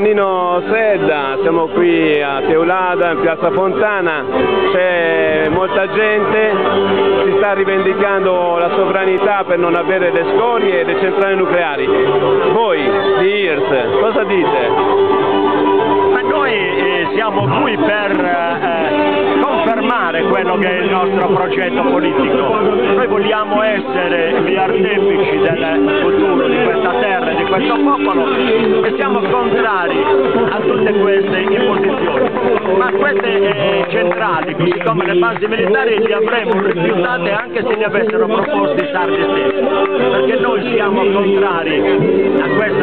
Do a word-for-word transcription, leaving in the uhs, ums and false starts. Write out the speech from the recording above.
Nino Sedda, siamo qui a Teulada, in piazza Fontana, c'è molta gente, si sta rivendicando la sovranità per non avere le scorie e le centrali nucleari. Voi di I R S cosa dite? Ma noi eh, siamo qui per eh, confermare quello che è il nostro progetto politico. Noi vogliamo essere gli artefici del futuro di questa terra e di questo popolo e siamo contrari a tutte queste imposizioni. Ma queste eh, centrali, così come le basi militari, le avremmo rifiutate anche se ne avessero proposti i sardi stessi, perché noi siamo contrari a queste